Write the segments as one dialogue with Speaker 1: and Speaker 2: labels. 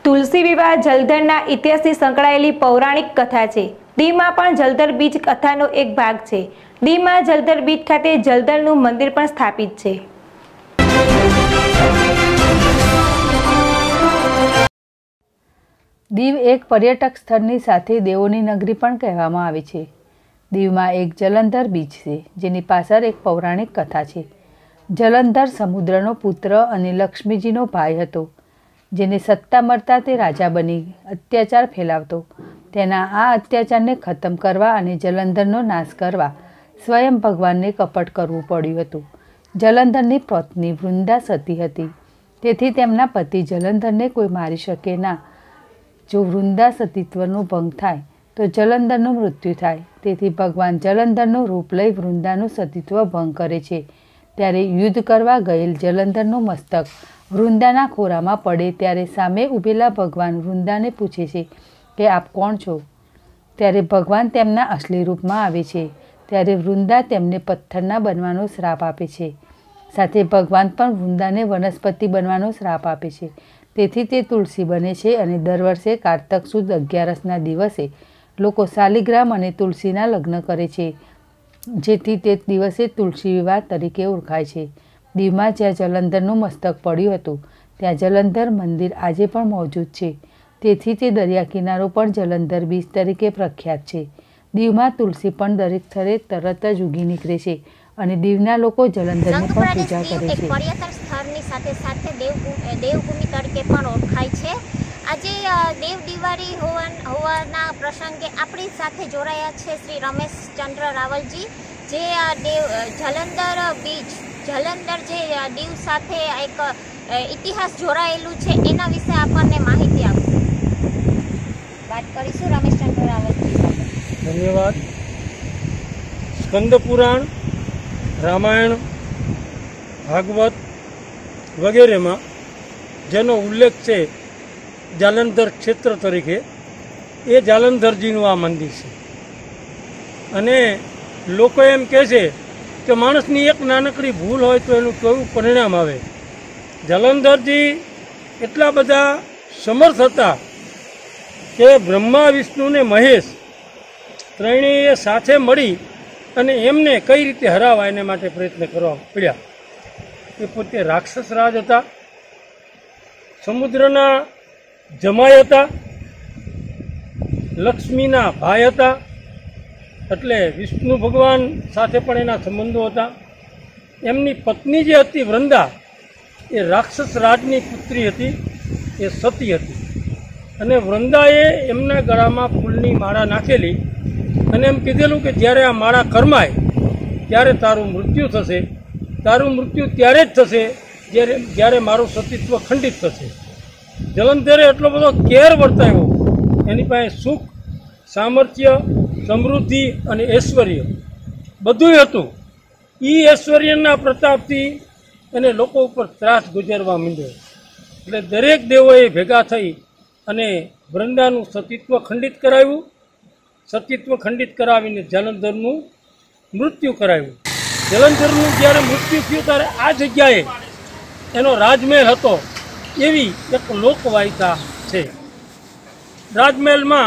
Speaker 1: તુલસી વિવાહ જલધરના ઇતિહાસથી સંકળાયેલી પૌરાણિક કથા છે। દીવમાં પણ જલધર બીજ કથાનો એક ભાગ છે। દીવમાં જલધર બીજ ખાતે જલધરનું મંદિર પણ સ્થાપિત છે।
Speaker 2: દીવ એક પર્યટક સ્થળની સાથે દેવોની નગરી પણ કહેવામાં આવે છે। દીવમાં એક જલંધર બીચ છે, જેની પાછળ એક પૌરાણિક કથા છે। જલંધર સમુદ્રનો પુત્ર અને લક્ષ્મીજીનો ભાઈ હતો, જેને સત્તા મળતા તે રાજા બની અત્યાચાર ફેલાવતો। તેના આ અત્યાચારને ખતમ કરવા અને જલંધરનો નાશ કરવા સ્વયં ભગવાનને કપટ કરવું પડ્યું હતું। જલંધરની પત્ની વૃંદા સતી હતી, તેથી તેમના પતિ જલંધરને કોઈ મારી શકે ના। જો વૃંદા સતીત્વનો ભંગ થાય તો જલંધરનું મૃત્યુ થાય, તેથી ભગવાન જલંધરનું રૂપ લઈ વૃંદાનું સતીત્વ ભંગ કરે છે। ત્યારે યુદ્ધ કરવા ગયેલ જલંધરનું મસ્તક વૃંદાના ખોરામાં પડે ત્યારે સામે ઊભેલા ભગવાન વૃંદાને પૂછે છે કે આપ કોણ છો? ત્યારે ભગવાન તેમના અસલી રૂપમાં આવે છે। ત્યારે વૃંદા તેમને પથ્થરના બનવાનો શ્રાપ આપે છે। સાથે ભગવાન પણ વૃંદાને વનસ્પતિ બનવાનો શ્રાપ આપે છે। તેથી તે તુલસી બને છે અને દર વર્ષે કારતક સુદ 11ના દિવસે લોકો શાલિગ્રામ અને તુલસીના લગ્ન કરે છે, જેથી તે દિવસે તુલસી વિવાહ તરીકે ઓળખાય છે। દીવમાં જ્યાં જલંધરનું મસ્તક પડ્યું હતું, ત્યાં જલંધર મંદિર આજે પણ મોજૂદ છે, તેથી તે દરિયા કિનારો પણ જલંધર બીચ તરીકે પ્રખ્યાત છે। દીવમાં તુલસી પણ દરેક સ્થળે તરત જ ઉગી નીકળે છે અને દીવના લોકો જલંધરની પણ પૂજા કરે છે।
Speaker 3: પર્યટન સ્થળની સાથે સાથે દેવભૂમિ તરીકે પણ ઓળખાય છે। આજે દેવ દિવાળી હોવાના પ્રસંગે આપણી સાથે જોડાયા છે શ્રી રમેશચંદ્ર રાવલજી, જે જલંધર બીચ જલંધર જે દીવ સાથે એક ઇતિહાસ જોડાયેલું છે, એના વિશે આપણને માહિતી આપશે। વાત કરીશું રમેશચંદ્ર રાવલજી સાથે।
Speaker 4: ધન્યવાદ। સ્કંદ પુરાણ, રામાયણ, ભાગવત વગેરેમાં જેનો ઉલ્લેખ છે જાલંધર ક્ષેત્ર તરીકે, એ જાલંધરજીનું આ મંદિર છે। અને લોકો એમ કહે છે કે માણસની એક નાનકડી ભૂલ હોય તો એનું કેવું પરિણામ આવે। જલંધરજી એટલા બધા સમર્થ હતા કે બ્રહ્મા, વિષ્ણુ ને મહેશ ત્રણેય સાથે મળી અને એમને કઈ રીતે હરાવા એને માટે પ્રયત્ન કરવા પડ્યા। એ પોતે રાક્ષસ રાજ હતા, સમુદ્રના જમાઈ હતા, લક્ષ્મીના ભાઈ હતા, એટલે વિષ્ણુ ભગવાન સાથે પણ એના સંબંધો હતા। એમની પત્ની જે હતી વૃંદા, એ રાક્ષસ રાજની પુત્રી હતી, એ સતી હતી। અને વૃંદાએ એમના ગળામાં ફૂલની માળા નાખેલી અને એમ કીધેલું કે જ્યારે આ માળા કરમાય ત્યારે તારું મૃત્યુ થશે। તારું મૃત્યુ ત્યારે જ થશે જ્યારે મારું સતીત્વ ખંડિત થશે। જલંધરે એટલો બધો કેર વર્તાવ્યો, એની પાસે સુખ, સામર્થ્ય, સમૃદ્ધિ અને ઐશ્વર્ય બધું હતું। એ ઐશ્વર્યના પ્રતાપથી એને લોકો ઉપર ત્રાસ ગુજારવા માંડ્યો। એટલે દરેક દેવોએ ભેગા થઈ અને વૃંદાનું સતીત્વ ખંડિત કરાવ્યું। સતીત્વ ખંડિત કરાવીને જલંધરનું મૃત્યુ કરાવ્યું। જલંધરનું જ્યારે મૃત્યુ થયું ત્યારે આ જગ્યાએ એનો રાજમહેલ હતો, એવી એક લોકવાયકા છે। રાજમહેલમાં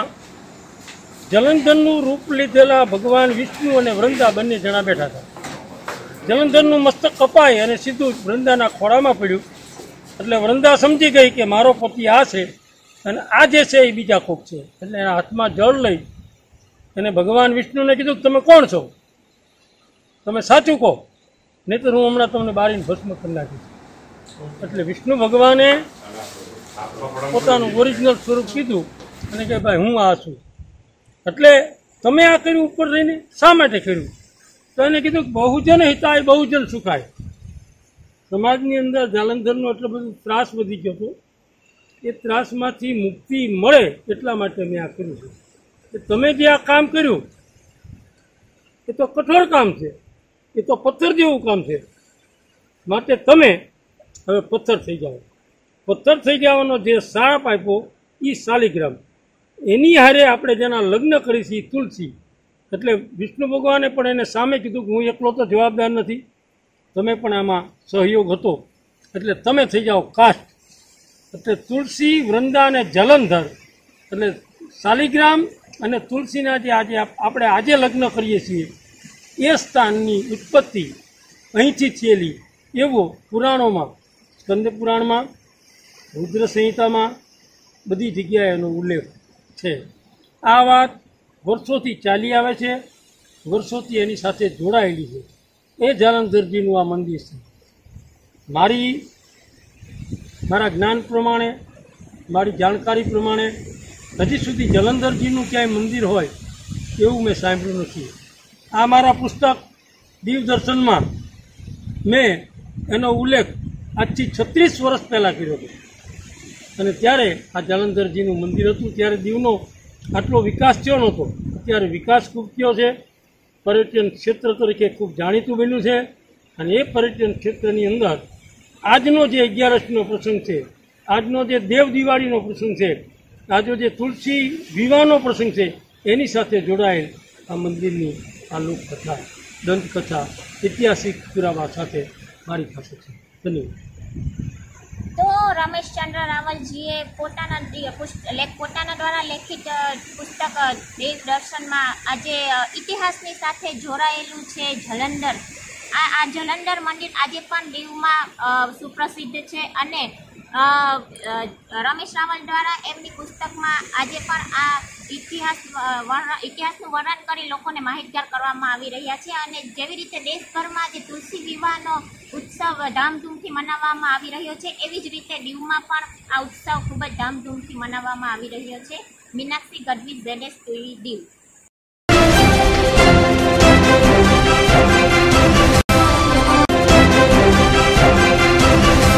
Speaker 4: જલંધરનું રૂપ લીધેલા ભગવાન વિષ્ણુ અને વૃંદા બંને જણા બેઠા હતા। જલંધરનું મસ્તક કપાય અને સીધું વૃંદાના ખોળામાં પડ્યું, એટલે વૃંદા સમજી ગઈ કે મારો પતિ આ છે અને આ જે છે એ બીજા કોક છે। એટલે એના હાથમાં જળ લઈ અને ભગવાન વિષ્ણુને કીધું તમે કોણ છો? તમે સાચું કહો, નહીં તો હું હમણાં તમને બારીને ભસ્મ કરી નાખીશ। એટલે વિષ્ણુ ભગવાને પોતાનું ઓરિજિનલ સ્વરૂપ કીધું અને કે ભાઈ હું આ છું। એટલે તમે આ કર્યું ઉપર રહીને, શા માટે કર્યું? તો એને કીધું બહુજન હિતાય બહુજન સુખાય। સમાજની અંદર જાલંધરનો એટલો બધો ત્રાસ વધી ગયો હતો, એ ત્રાસમાંથી મુક્તિ મળે એટલા માટે મેં આ કર્યું છે। કે તમે જે આ કામ કર્યું એ તો કઠોર કામ છે, એ તો પથ્થર જેવું કામ છે, માટે તમે હવે પથ્થર થઈ જાઓ। પથ્થર થઈ જવાનો જે શાપ આપ્યો એ શાલિગ્રામ, એની હારે આપણે જેના લગ્ન કરી છીએ તુલસી। એટલે વિષ્ણુ ભગવાને પણ એને સામે કીધું કે હું એકલો તો જવાબદાર નથી, તમે પણ આમાં સહયોગ હતો, એટલે તમે થઈ જાઓ કાષ્ઠ। એટલે તુલસી, વૃંદા અને જલંધર એટલે શાલિગ્રામ અને તુલસીના જે આપણે આજે લગ્ન કરીએ છીએ એ સ્થાનની ઉત્પત્તિ અહીંથી થયેલી એવો પુરાણોમાં, સ્કંદ પુરાણમાં, રુદ્ર સંહિતામાં બધી જગ્યાએ એનો ઉલ્લેખ છે. આ વાત વર્ષોથી ચાલી આવે છે, વર્ષોથી એની સાથે જોડાયેલી છે. એ જલંધરજીનું આ મંદિર છે. મારા જ્ઞાન પ્રમાણે, મારી જાણકારી પ્રમાણે હજી સુધી જલંધરજીનું ક્યાંય મંદિર હોય એવું મેં સાંભળ્યું નથી. આ મારા પુસ્તક દીવ દર્શનમાં મેં એનો ઉલ્લેખ આજથી 36 વર્ષ પહેલાં કર્યો હતો અને ત્યારે આ જલંધરજીનું મંદિર હતું. ત્યારે દીવનો આટલો વિકાસ થયો નહોતો. અત્યારે વિકાસ ખૂબ થયો છે. પર્યટન ક્ષેત્ર તરીકે ખૂબ જાણીતું બન્યું છે અને એ પર્યટન ક્ષેત્રની અંદર આજનો જે 11નો પ્રસંગ છે, આજનો જે દેવ દિવાળીનો પ્રસંગ છે, આજનો જે તુલસી વિવાહનો પ્રસંગ છે, એની સાથે જોડાયેલ આ મંદિરની આ લોકકથા, દંતકથા, ઐતિહાસિક પુરાવા સાથે મારી પાસે છે. ધન્યવાદ.
Speaker 3: તો રમેશચંદ્ર રાવલજીએ પોતાના દ્વારા લેખિત પુસ્તક દેવ દર્શનમાં આજે ઇતિહાસની સાથે જોડાયેલું છે જલંધર. આ જલંધર મંદિર આજે પણ દીવમાં સુપ્રસિદ્ધ છે અને રમેશ રાવલ દ્વારા એમની પુસ્તકમાં આજે પણ આ ઇતિહાસનું વર્ણન કરી લોકોને માહિતગાર કરવામાં આવી રહ્યા છે. અને જેવી રીતે દેશભરમાં જે તુલસી વિવાહનો ઉત્સવ ધામધૂમથી મનાવવામાં આવી રહ્યો છે, એવી જ રીતે દીવમાં પણ આ ઉત્સવ ખૂબ જ ધામધૂમથી મનાવવામાં આવી રહ્યો છે. Meenakshi Gadhvi, ZS TV Diu.